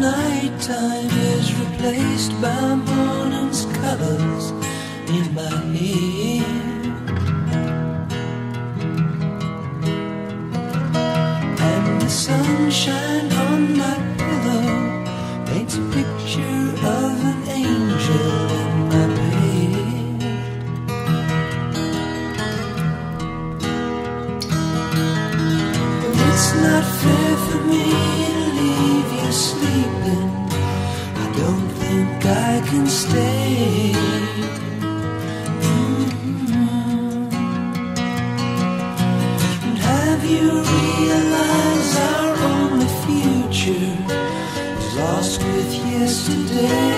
nighttime is replaced by morning's colors in my head, and the sunshine on my pillow paints a picture of an angel in my bed. It's not fair for me to leave you sleeping. I don't think I can stay. And have you realized our only future is lost with yesterday?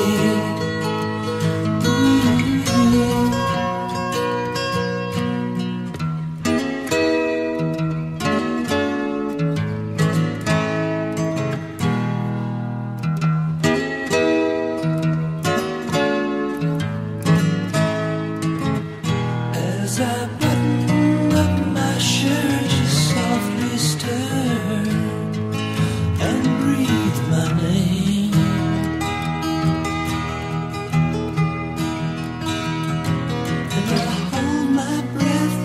As I button up my shirt, you softly stir and breathe my name. And I hold my breath,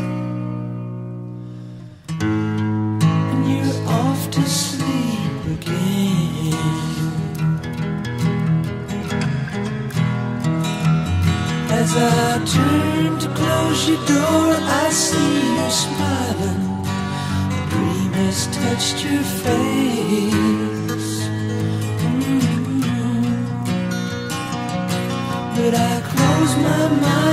and you're off to sleep again. As I turn to close your door, I see you smiling. A dream has touched your face. But I close my mind